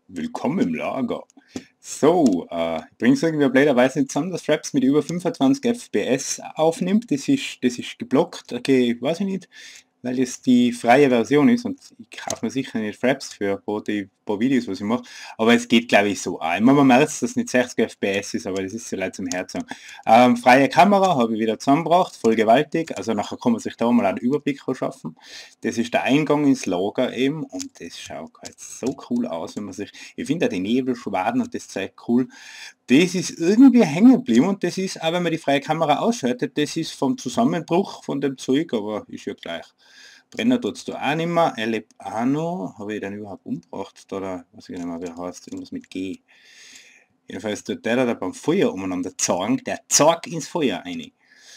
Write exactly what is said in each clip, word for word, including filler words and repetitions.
Willkommen im Lager. So, äh, ich bring's irgendwie blöderweise nicht zusammen, dass Fraps mit über fünfundzwanzig F P S aufnimmt. Das ist, das ist geblockt. Okay, weiß ich nicht, weil es die freie Version ist und ich kaufe mir sicher nicht Fraps für ein paar, die paar Videos, was ich mache. Aber es geht, glaube ich, so auch. Immer man merkt, dass es nicht sechzig F P S ist, aber das ist so leid zum Herzen. Ähm, freie Kamera habe ich wieder zusammengebracht, voll gewaltig. Also nachher kann man sich da mal einen Überblick verschaffen. Das ist der Eingang ins Lager eben und das schaut halt so cool aus, wenn man sich, ich finde ja die Nebelschwaden und das Zeug cool. Das ist irgendwie hängen geblieben und das ist, auch wenn man die freie Kamera ausschaltet, das ist vom Zusammenbruch von dem Zeug, aber ist ja gleich. Brenner tut's da auch nicht mehr, er lebt auch noch, habe ich den überhaupt umgebracht, oder, weiß ich nicht mehr, wie er heißt, irgendwas mit G. Jedenfalls tut der da beim Feuer umeinander zagen, der zagt ins Feuer rein.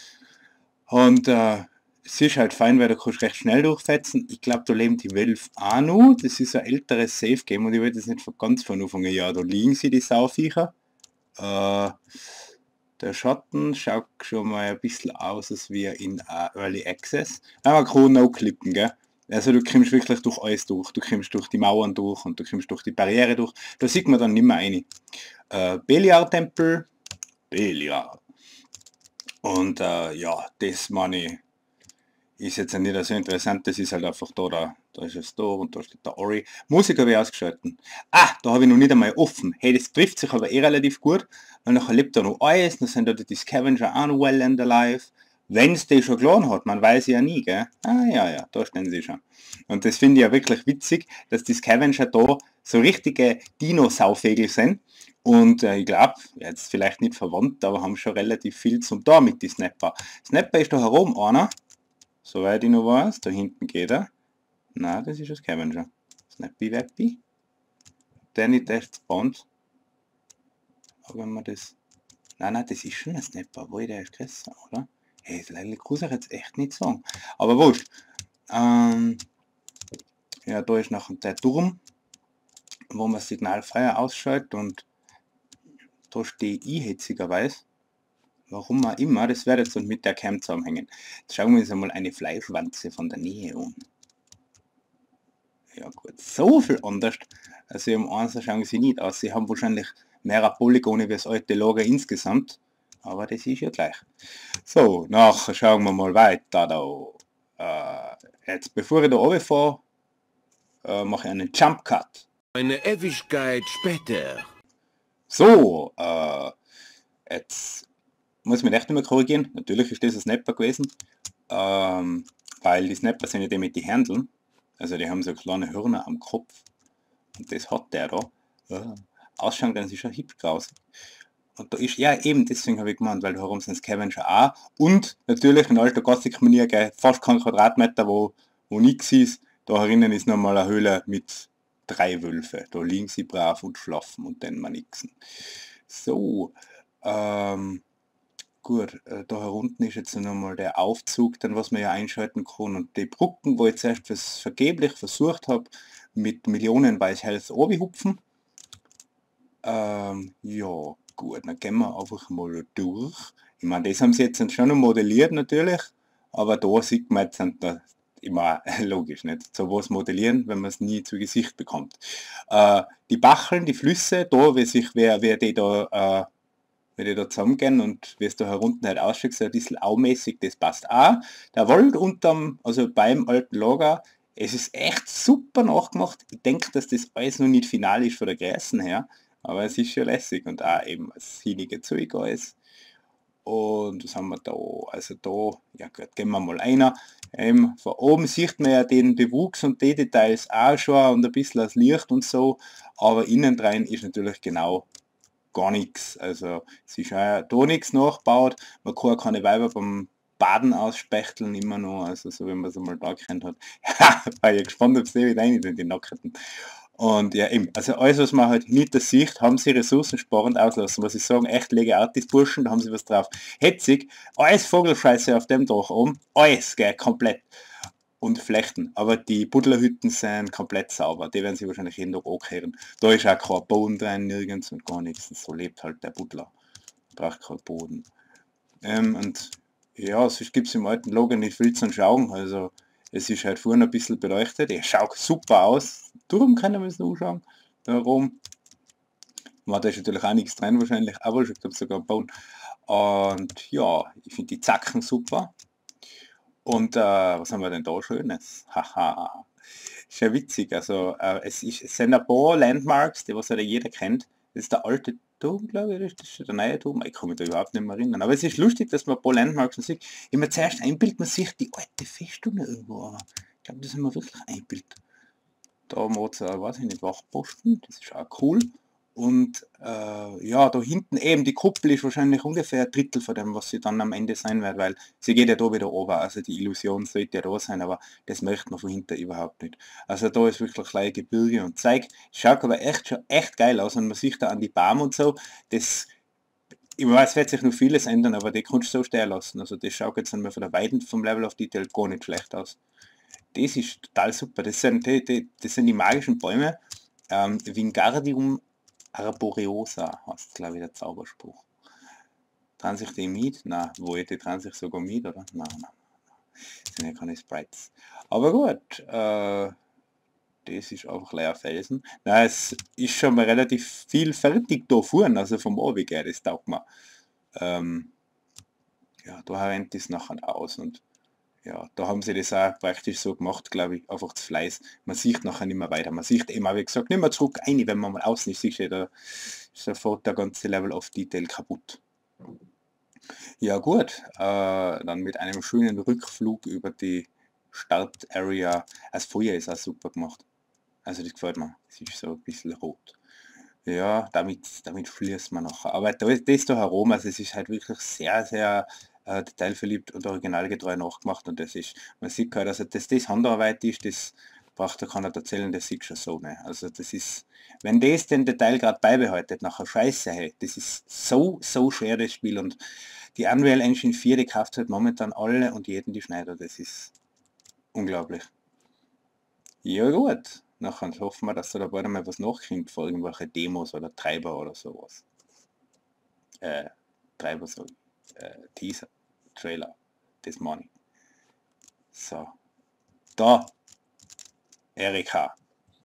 Und äh, es ist halt fein, weil du kannst recht schnell durchfetzen. Ich glaube, da leben die Wölfe auch noch. Das ist ein älteres Safe-Game und ich will das nicht von ganz von Anfang an. Ja, da liegen sie, die Sauviecher. Äh, der Schatten schaut schon mal ein bisschen aus, als wie in uh, Early Access. Aber man kann noch klicken, gell? Also du kommst wirklich durch alles durch. Du kommst durch die Mauern durch und du kommst durch die Barriere durch. Da sieht man dann nicht mehr rein. Äh, Beliar-Tempel. Beliar. Und äh, ja, das meine ich, ist jetzt nicht so interessant, das ist halt einfach da, da, da ist es da und da steht der Ori. Musik habe ich ausgeschalten. Ah, da habe ich noch nicht einmal offen. Hey, das trifft sich aber eh relativ gut, weil nachher lebt da noch alles, dann sind da die Scavenger auch noch well and alive. Wenn es die schon geladen hat, man weiß ja nie, gell? Ah, ja, ja, da stehen sie schon. Und das finde ich ja wirklich witzig, dass die Scavenger da so richtige Dinosauvögel sind. Und äh, ich glaube, jetzt vielleicht nicht verwandt, aber haben schon relativ viel zum da mit die Snapper. Snapper ist da herum einer, soweit ich noch weiß, da hinten geht er. Na, das ist ein Scavenger. Snappy Wappy. Der nicht echt spawnt. Aber wenn man das... Nein, nein, das ist schon ein Snapper, wo der ist größer, oder? Hey, das leider kann ich jetzt echt nicht sagen. Aber wurscht. Ähm, ja, da ist noch der Turm, wo man signalfreier ausschaltet und da stehe ich hitzigerweise. Warum auch immer, das wird jetzt mit der Cam zusammenhängen. Jetzt schauen wir uns einmal eine Fleischwanze von der Nähe an. Ja gut, so viel anders. Also im Einser schauen sie nicht aus. Sie haben wahrscheinlich mehrere Polygone wie das alte Lager insgesamt. Aber das ist ja gleich. So, nachher schauen wir mal weiter da. Äh, jetzt bevor ich da runterfahre, äh, mache ich einen Jump Cut. Eine Ewigkeit später. So, äh, jetzt muss ich mich echt nicht mehr korrigieren. Natürlich ist das ein Snapper gewesen. Ähm, weil die Snapper sind ja die mit die Händeln. Also die haben so kleine Hörner am Kopf. Und das hat der da. Ja. Ausschauen, dann ist schon hip grausig. Und da ist, ja eben, deswegen habe ich gemeint, weil da herum sind Scavenger auch. Und natürlich in alter Gothic-Manier, fast kein Quadratmeter, wo, wo nichts ist. Da herinnen ist nochmal eine Höhle mit drei Wölfe. Da liegen sie brav und schlafen und dann mal nixen. So, ähm, gut, äh, da herunten ist jetzt nochmal der Aufzug, dann was man ja einschalten kann. Und die Brücken, wo ich zuerst was vergeblich versucht habe, mit Millionen Weiß Health hupfen. Ähm, ja, gut, dann gehen wir einfach mal durch. Ich meine, das haben sie jetzt schon noch modelliert natürlich, aber da sieht man jetzt da, immer logisch nicht. So was modellieren, wenn man es nie zu Gesicht bekommt. Äh, die Bacheln, die Flüsse, da, wie sich, wer, wer die da, äh, wie die da zusammengehen und wie es da herunten halt ausschaut, so ein bisschen aumäßig, das passt auch. Der Wald unterm, also beim alten Lager, es ist echt super nachgemacht. Ich denke, dass das alles noch nicht final ist von der Größen her, aber es ist schon lässig und auch eben das hinige Zeug alles. Und was haben wir da? Also da, ja gut, gehen wir mal einer. Ähm, von oben sieht man ja den Bewuchs und die Details auch schon und ein bisschen das Licht und so, aber innen drin ist natürlich genau gar nichts. Also es ist ja da nichts nachgebaut, man kann keine Weiber beim Baden ausspechteln immer noch, also so wie man es einmal da kennt hat. Ja, war ja gespannt, ob es die wieder rein in die Nackten. Und ja eben, also alles was man halt nicht sieht, haben sie ressourcensparend auslassen. Was ich sagen, echt lege Artis Burschen, da haben sie was drauf. Hetzig, alles Vogelscheiße auf dem Dach oben, alles, gell, komplett. Und Flechten, aber die Buddlerhütten sind komplett sauber, die werden sie wahrscheinlich jeden Tag ankehren. Da ist auch kein Boden drin, nirgends und gar nichts. Und so lebt halt der Buddler. Braucht keinen Boden. Ähm, und ja, sonst gibt es im alten Lager nicht viel zu schauen. Also es ist halt vorne ein bisschen beleuchtet. Er schaut super aus. Darum können wir es noch anschauen. herum. War da ist natürlich auch nichts drin wahrscheinlich, aber ich glaube sogar bauen. Und ja, ich finde die Zacken super. Und äh, was haben wir denn da Schönes? Haha. Ist ja witzig. Also äh, es, ist, es sind ein paar Landmarks, die was halt jeder kennt. Das ist der alte Turm, glaube ich, das ist der neue Turm. Ich kann mich da überhaupt nicht mehr erinnern. Aber es ist lustig, dass man ein paar Landmarks sieht. Immer zuerst ein Bild, man sieht die alte Festung irgendwo. Aber ich glaube, das ist immer wirklich ein Bild. Da haben wir jetzt, äh, weiß ich nicht, Wachposten, das ist auch cool. Und äh, ja, da hinten eben, die Kuppel ist wahrscheinlich ungefähr ein Drittel von dem, was sie dann am Ende sein wird, weil sie geht ja da wieder runter, also die Illusion sollte ja da sein, aber das möchte man von hinten überhaupt nicht. Also da ist wirklich gleich Gebirge und Zeug, schaut aber echt schon echt geil aus und man sieht da an die Baum und so, das, ich weiß, es wird sich noch vieles ändern, aber die kannst du so stehen lassen, also das schaut jetzt einmal von der Weiden vom Level of Detail gar nicht schlecht aus. Das ist total super, das sind die, die, das sind die magischen Bäume, ähm, Wingardium Arboreosa heißt, glaube ich, der Zauberspruch. Trauen sich die mit? Nein, wo die trauen sich sogar mit, oder? Nein, nein, nein. Das sind ja keine Sprites. Aber gut, äh, das ist einfach leer Felsen. Nein, es ist schon mal relativ viel fertig da vorne, also vom Abend her, das taugt mir. Ähm, ja, da rennt es nachher aus und ja, da haben sie das auch praktisch so gemacht, glaube ich, einfach zu Fleiß. Man sieht nachher nicht mehr weiter. Man sieht immer, wie gesagt, nicht mehr zurück ein, wenn man mal außen ist, siehst du, da ist sofort der ganze Level of Detail kaputt. Ja gut, äh, dann mit einem schönen Rückflug über die Start-Area. Das Feuer ist auch super gemacht. Also das gefällt mir. Es ist so ein bisschen rot. Ja, damit, damit schließt man nachher. Aber da ist das da herum, also es ist halt wirklich sehr, sehr äh, detailverliebt und originalgetreu nachgemacht und das ist, man sieht halt, also dass das Handarbeit ist, das braucht da keiner erzählen, das sieht schon so, ne? Also das ist, wenn das den Detail gerade beibehaltet, nachher scheiße, hey, das ist so, so schwer das Spiel und die Unreal Engine vier, die kauft halt momentan alle und jeden die Schneider, das ist unglaublich. Ja gut, nachher hoffen wir, dass da bald einmal was nachkommt vor irgendwelche Demos oder Treiber oder sowas. Äh, Treiber so, äh, Teaser, Trailer, das meine ich. So, da, Erika.